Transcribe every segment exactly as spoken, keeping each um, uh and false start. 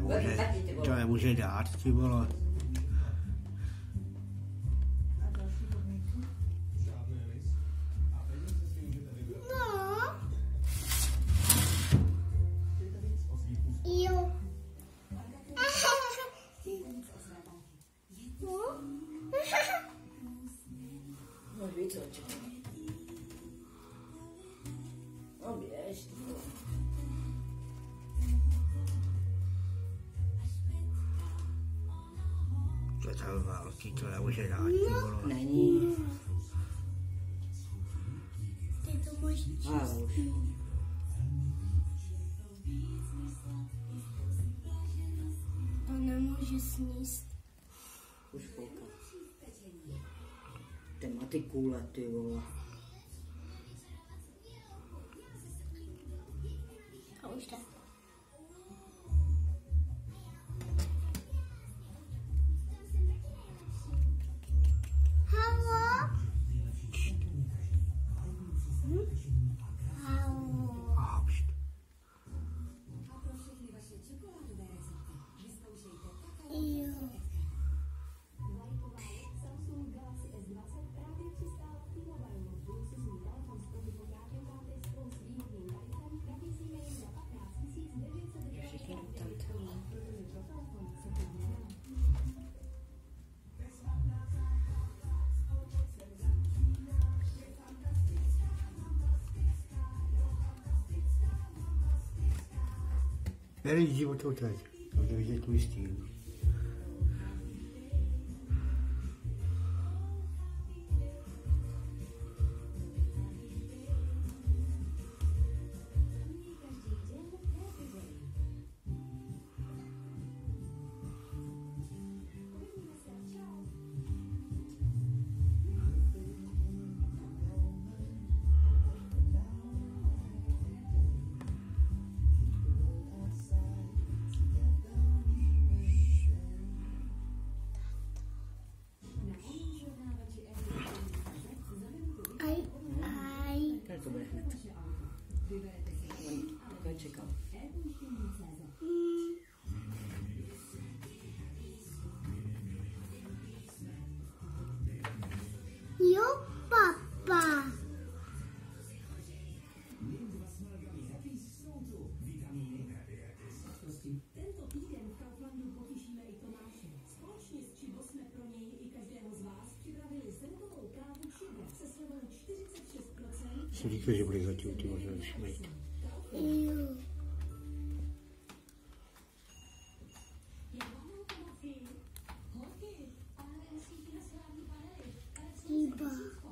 nemůže, to nemůže dát, ty vole. To je tam velký, to nemůže dát, ty vole. Není. Ty to můžeš číst. To nemůže sníst. Už koukám. Ty má ty kůle, ty vole. A už tak. Halo? Hm? Halo? A pšt. Jo. Nejdí o to teď, bude vidět tvůj styl. Aj, aj. Tak to bude hned. Takhle čekám. Jo, papa. Tento týden v Kauflandu potěšíme i Tomáše. Společně s Čibo jsme pro něj i každého z vás připravili zrnkovou kávu Čibo se slevou čtyřicet šest procent. Jsem říkal, že bude zatím, ty můžeš šmejt. Jo. Iba.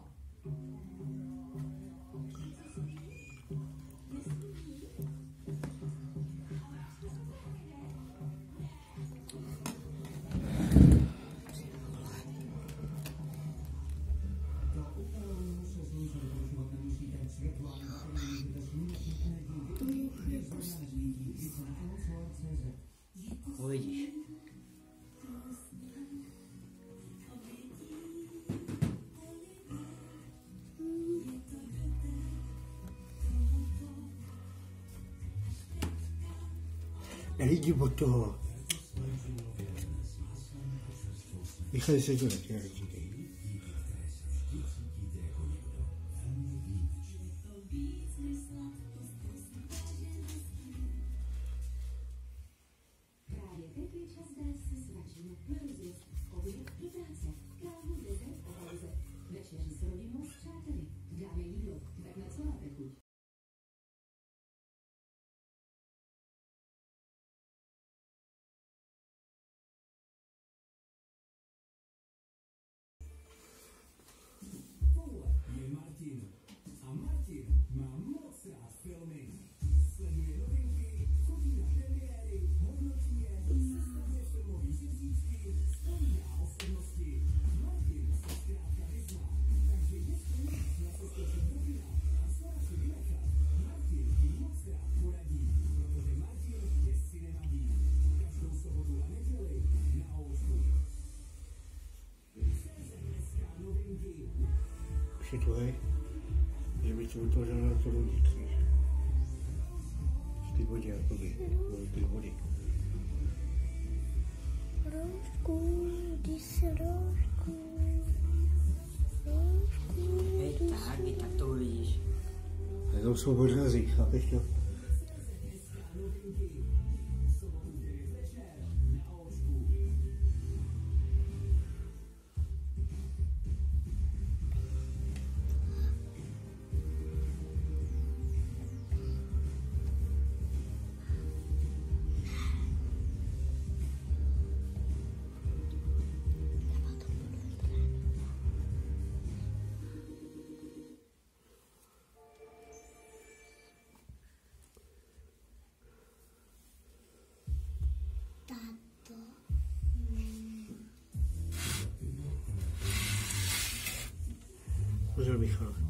Uvidíš. Nejdí od toho. Michal se to taky neříkej. Právě teď je čas dát si svačinu na rozjezd, oběd do práce, kávu, dezert po pauze, večeři s rodinou, s přáteli, dáme jídlo, tak na co máte chuť? Je Martin. A Martin má moc rád filmy. Sleduje novinky, chodí na premiéry, hodnotí je, sestavuje filmový žebříčky, vzpomíná osobnosti. Martin se zkrátka vyzná, takže jestli máš na cestě do kina a slova si vynechat, Martin ti moc rád poradí, protože Martin je cinemabí. Každou sobotu a neděli na Oučku. Dneska novinky. Už je to hej, že by to utvořil na to rodit. Z ty vody, jakoby, z ty vody. Roušku, ty se roušku. Roušku, Hej, tak, i tak to uvidíš. Jenom jsou odrazí, chápeš to? Tato. Pozor, Michal.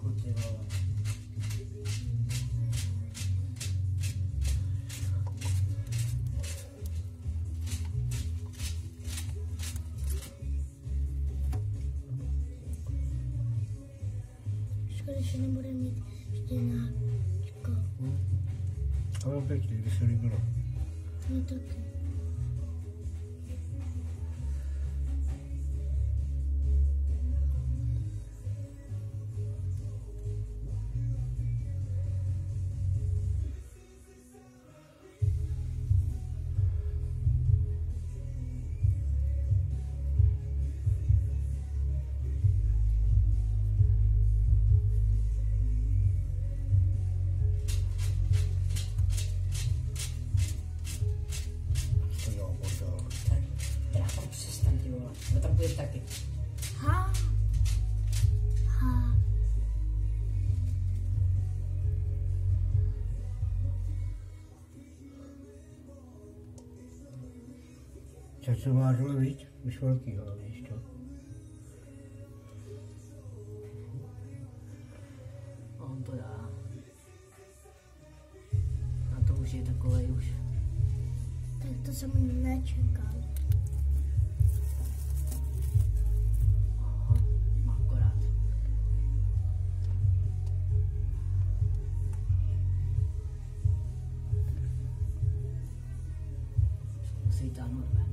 trochu, ty vole. Škoda, že nebude mít štěnáčko. Ale pěkně, když se líbilo. Mně taky. To dělám bordel. Tak, Draku, přestaň, ty vole. No tam půjdeš taky. Ha. Ha. Často má dole víc, už velký hlavně, víš to. On to dá. A to už je takovej už. Tak to jsem nečekal. Aha, má akorát. Musí táhnout ven.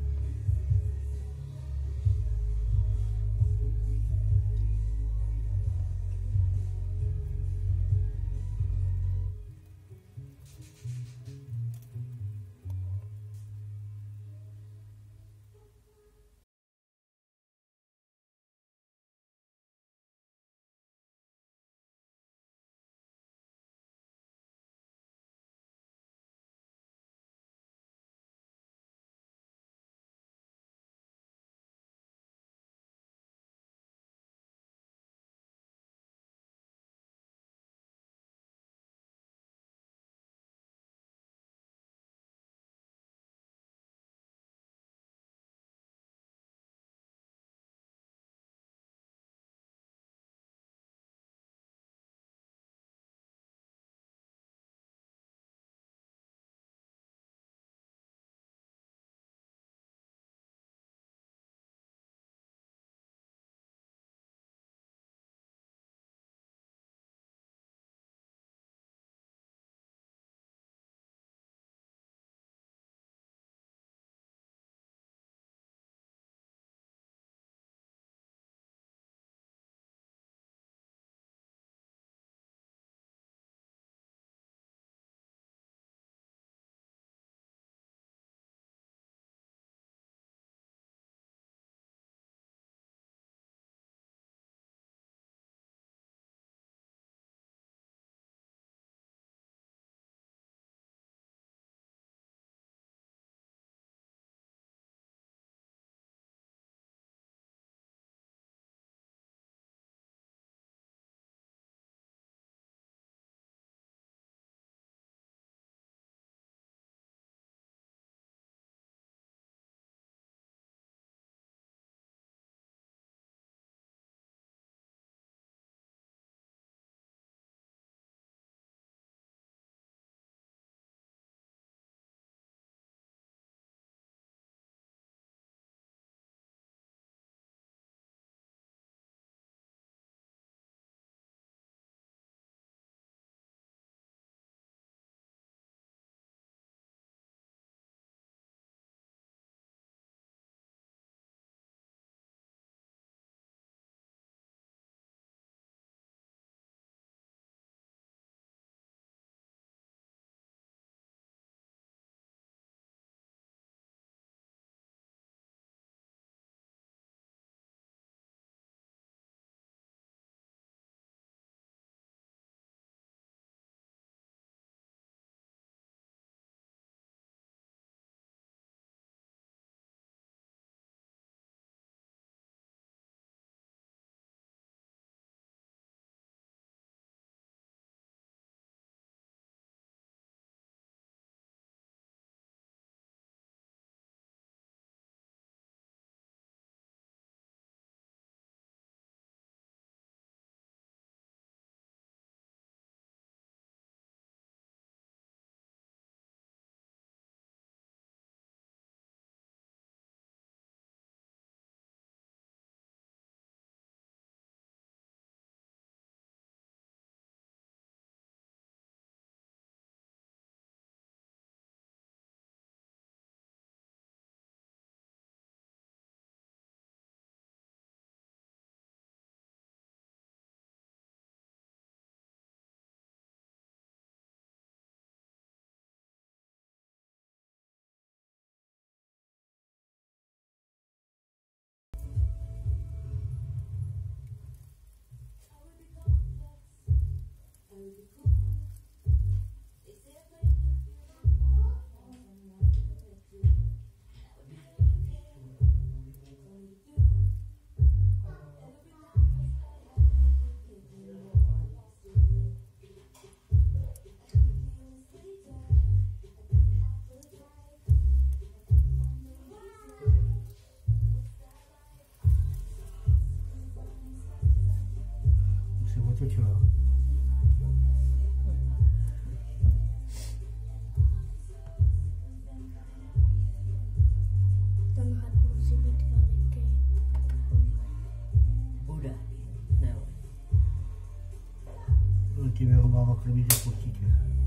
C'est bon, toi tu vas. Dan gaat onze niet werken. Bude. Nebo. Ti mi rubava krvi za potike.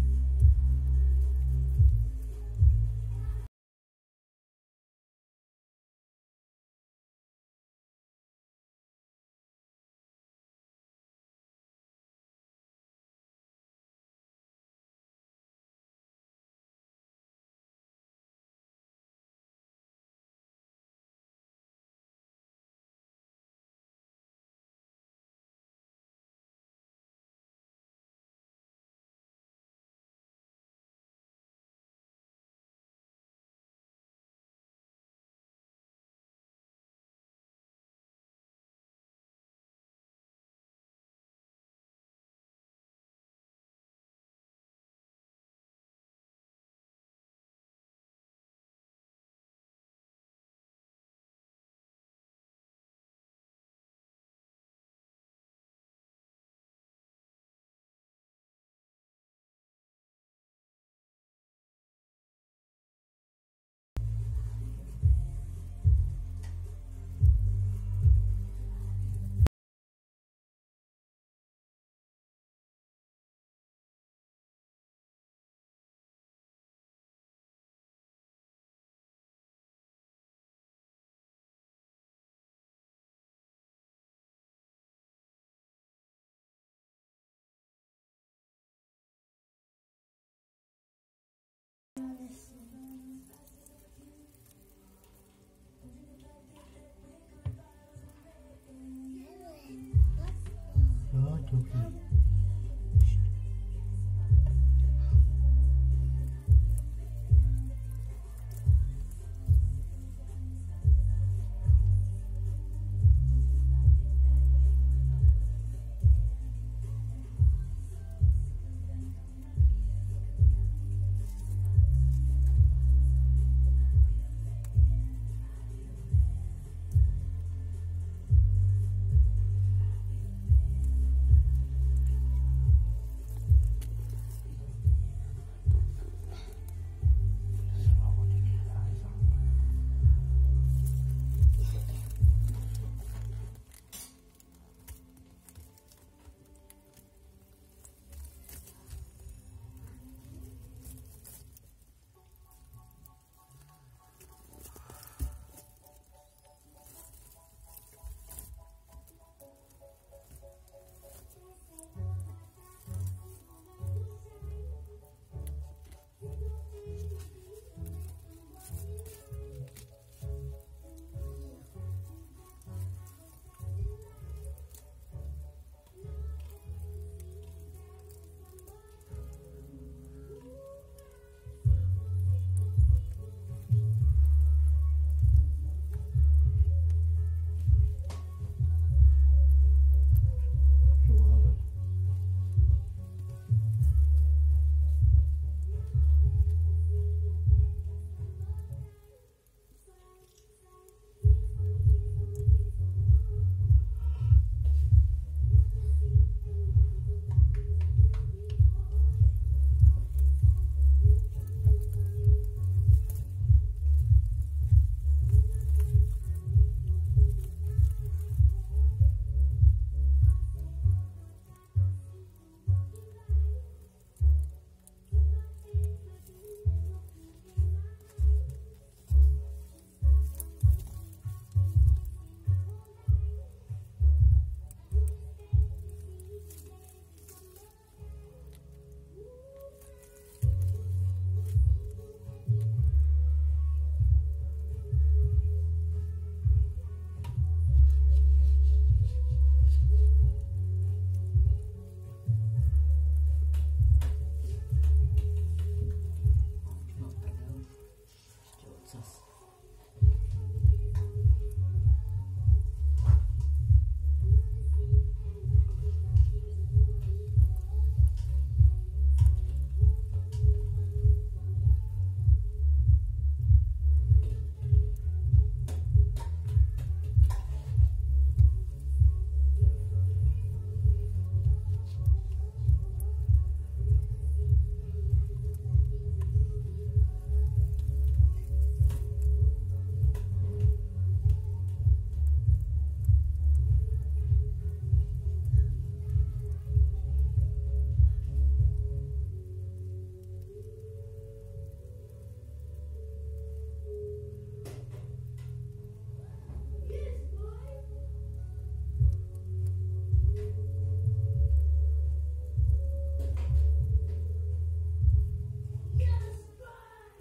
Ah, t'es ok.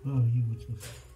No, vidím, co.